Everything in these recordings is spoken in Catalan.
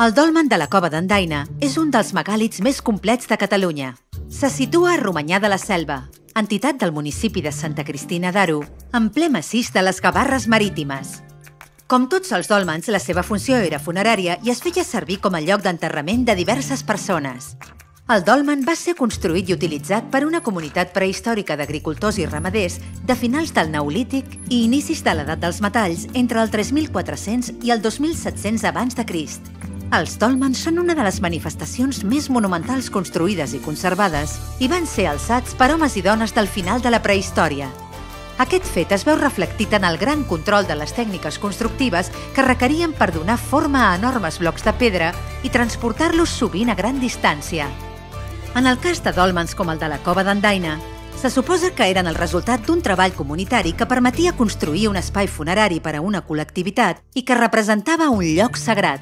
El dolmen de la Cova d'en Daina és un dels megàlits més complets de Catalunya. Se situa a Romanyà de la Selva, entitat del municipi de Santa Cristina d'Aro, en ple massís de les Gavarres Marítimes. Com tots els dòlmens, la seva funció era funerària i es feia servir com a lloc d'enterrament de diverses persones. El dolmen va ser construït i utilitzat per una comunitat prehistòrica d'agricultors i ramaders de finals del Neolític i inicis de l'edat dels metalls entre el 3400 i el 2700 abans de Crist. Els dòlmens són una de les manifestacions més monumentals construïdes i conservades i van ser alçats per homes i dones del final de la prehistòria. Aquest fet es veu reflectit en el gran control de les tècniques constructives que requerien per donar forma a enormes blocs de pedra i transportar-los sovint a gran distància. En el cas de dòlmens com el de la Cova d'en Daina, se suposa que eren el resultat d'un treball comunitari que permetia construir un espai funerari per a una col·lectivitat i que representava un lloc sagrat.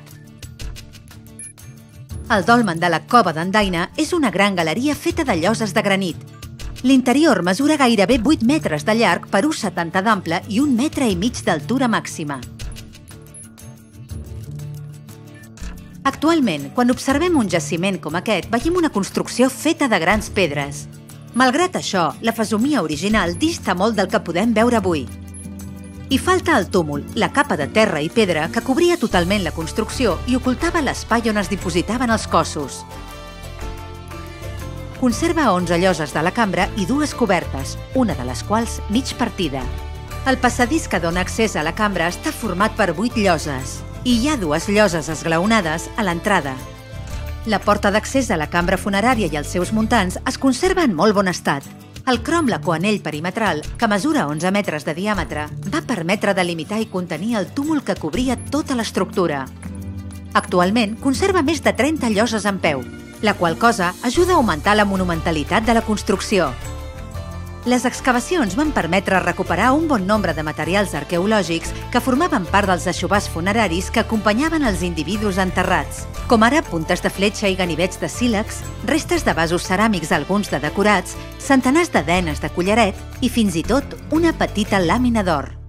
El dolmen de la Cova d'en Daina és una gran galeria feta de lloses de granit. L'interior mesura gairebé 8 metres de llarg per 1,70 d'ample i 1,5 metres d'altura màxima. Actualment, quan observem un jaciment com aquest, veiem una construcció feta de grans pedres. Malgrat això, la fesomia original dista molt del que podem veure avui. Hi falta el túmul, la capa de terra i pedra que cobria totalment la construcció i ocultava l'espai on es dipositaven els cossos. Conserva 11 lloses de la cambra i 2 cobertes, una de les quals mig partida. El passadís que dona accés a la cambra està format per 8 lloses i hi ha 2 lloses esglaonades a l'entrada. La porta d'accés a la cambra funerària i els seus muntants es conserva en molt bon estat. El cromlec o anell perimetral, que mesura 11 metres de diàmetre, va permetre delimitar i contenir el túmul que cobria tota l'estructura. Actualment conserva més de 30 lloses en peu, la qual cosa ajuda a augmentar la monumentalitat de la construcció. Les excavacions van permetre recuperar un bon nombre de materials arqueològics que formaven part dels aixovars funeraris que acompanyaven els individus enterrats, com ara puntes de fletxa i ganivets de sílex, restes de vasos ceràmics, alguns de decorats, centenars de denes de collaret i fins i tot una petita làmina d'or.